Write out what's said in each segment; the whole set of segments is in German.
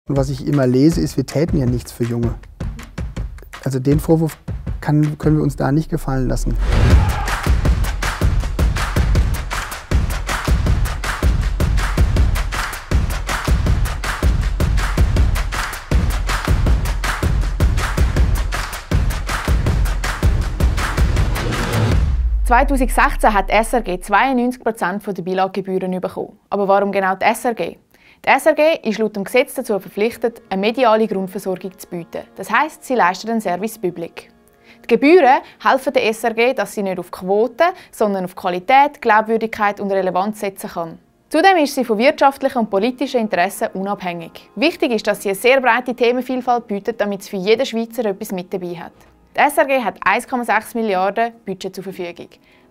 Und was ich immer lese, ist, wir täten ja nichts für Junge. Also den Vorwurf können wir uns da nicht gefallen lassen. «2016 hat die SRG 92% der Bilaggebühren bekommen. Aber warum genau die SRG? Die SRG ist laut dem Gesetz dazu verpflichtet, eine mediale Grundversorgung zu bieten. Das heisst, sie leistet einen Service public. Die Gebühren helfen der SRG, dass sie nicht auf Quoten, sondern auf Qualität, Glaubwürdigkeit und Relevanz setzen kann. Zudem ist sie von wirtschaftlichen und politischen Interessen unabhängig. Wichtig ist, dass sie eine sehr breite Themenvielfalt bietet, damit es für jeden Schweizer etwas mit dabei hat. Die SRG hat 1,6 Milliarden Budget zur Verfügung.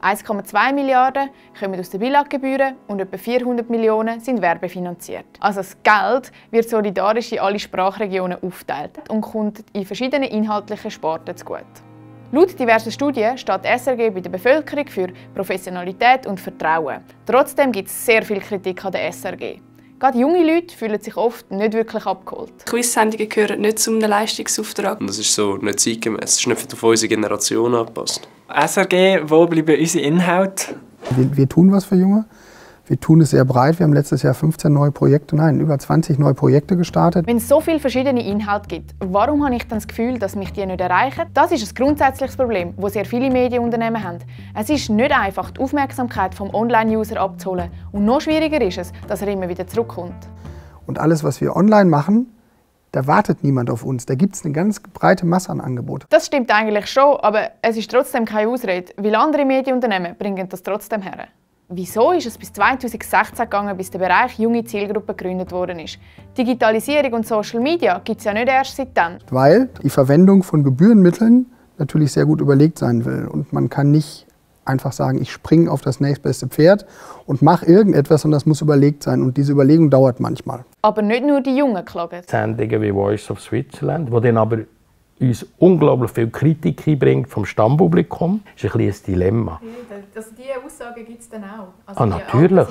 1,2 Milliarden kommen aus den Bilaggebühren und etwa 400 Millionen sind werbefinanziert. Also das Geld wird solidarisch in alle Sprachregionen aufgeteilt und kommt in verschiedenen inhaltlichen Sparten zugute. Laut diversen Studien steht die SRG bei der Bevölkerung für Professionalität und Vertrauen. Trotzdem gibt es sehr viel Kritik an der SRG. Gerade junge Leute fühlen sich oft nicht wirklich abgeholt. Quiz-Sendungen gehören nicht zu einem Leistungsauftrag. Das ist so nicht zeitgemäß. Es ist nicht auf unsere Generation angepasst. SRG, wo bleiben unsere Inhalte? Wir tun was für Junge. Wir tun es sehr breit. Wir haben letztes Jahr 15 neue Projekte, über 20 neue Projekte gestartet. Wenn es so viele verschiedene Inhalte gibt, warum habe ich dann das Gefühl, dass mich die nicht erreichen? Das ist ein grundsätzliches Problem, das sehr viele Medienunternehmen haben. Es ist nicht einfach, die Aufmerksamkeit vom Online-User abzuholen. Und noch schwieriger ist es, dass er immer wieder zurückkommt. Und alles, was wir online machen, da wartet niemand auf uns. Da gibt es eine ganz breite Masse an Angeboten. Das stimmt eigentlich schon, aber es ist trotzdem keine Ausrede, weil andere Medienunternehmen bringen das trotzdem her. Wieso ist es bis 2016 gegangen, bis der Bereich junge Zielgruppe gegründet worden ist? Digitalisierung und Social Media gibt es ja nicht erst seit dann. Weil die Verwendung von Gebührenmitteln natürlich sehr gut überlegt sein will. Und man kann nicht einfach sagen, ich springe auf das nächstbeste Pferd und mache irgendetwas, sondern das muss überlegt sein. Und diese Überlegung dauert manchmal. Aber nicht nur die Jungen klagen. Sendungen wie Voice of Switzerland, die dann aber uns unglaublich viel Kritik einbringt vom Stammpublikum, ist ein bisschen ein Dilemma. Also diese Aussagen gibt es dann auch? Also natürlich.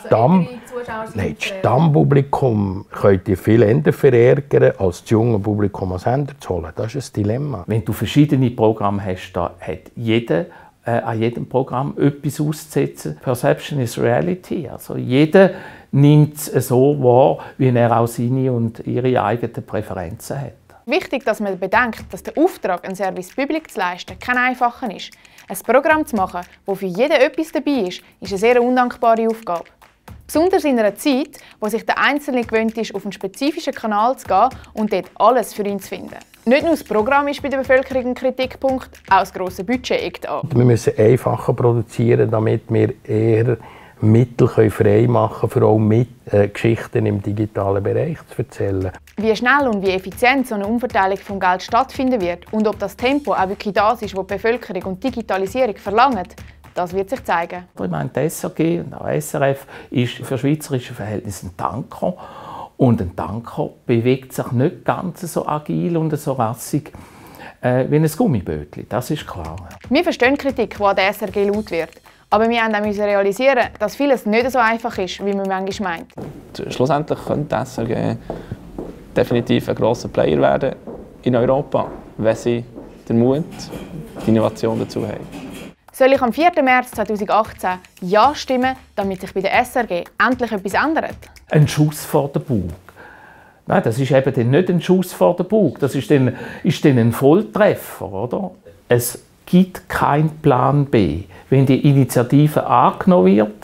Das Stammpublikum könnt ihr viel eher verärgern, als das junge Publikum als Sender zu holen. Das ist ein Dilemma. Wenn du verschiedene Programme hast, da hat jeder an jedem Programm etwas auszusetzen. Perception is reality. Also jeder nimmt es so wahr, wie er auch seine und ihre eigenen Präferenzen hat. Wichtig, dass man bedenkt, dass der Auftrag, einen Service public zu leisten, kein einfacher ist. Ein Programm zu machen, wo für jeden etwas dabei ist eine sehr undankbare Aufgabe. Besonders in einer Zeit, wo sich der Einzelne gewöhnt ist, auf einen spezifischen Kanal zu gehen und dort alles für ihn zu finden. Nicht nur das Programm ist bei der Bevölkerung ein Kritikpunkt, auch das grosse Budget eckt an. Wir müssen einfacher produzieren, damit wir eher Mittel frei machen können, für auch Geschichten im digitalen Bereich zu erzählen. Wie schnell und wie effizient so eine Umverteilung von Geld stattfinden wird und ob das Tempo auch wirklich das ist, was die Bevölkerung und Digitalisierung verlangen, das wird sich zeigen. Ich meine, die SRG und auch SRF ist für schweizerische Verhältnisse ein Tanker. Und ein Tanker bewegt sich nicht ganz so agil und so rassig wie ein Gummibötchen. Das ist klar. Wir verstehen die Kritik, die an der SRG laut wird. Aber wir mussten auch realisieren, dass vieles nicht so einfach ist, wie man manchmal meint. Schlussendlich könnte die SRG definitiv ein grosser Player werden in Europa, wenn sie den Mut, die Innovation dazu haben. Soll ich am 4. März 2018 Ja stimmen, damit sich bei der SRG endlich etwas ändert? Ein Schuss vor den Bug. Nein, das ist eben dann nicht ein Schuss vor den Bug. Das ist dann ein Volltreffer, oder? Es gibt keinen Plan B. Wenn die Initiative angenommen wird,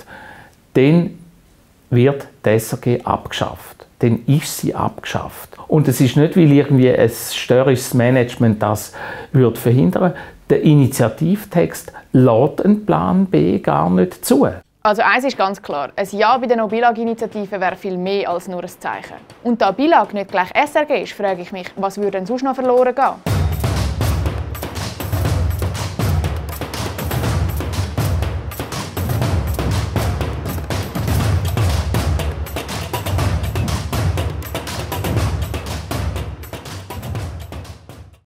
dann wird die SRG abgeschafft. Dann ist sie abgeschafft. Und es ist nicht, weil irgendwie ein störrisches Management das verhindern würde. Der Initiativtext lässt einen Plan B gar nicht zu. Also eins ist ganz klar, ein Ja bei der No-Bilag-Initiative wäre viel mehr als nur ein Zeichen. Und da Bilag nicht gleich SRG ist, frage ich mich, was würde denn sonst noch verloren gehen?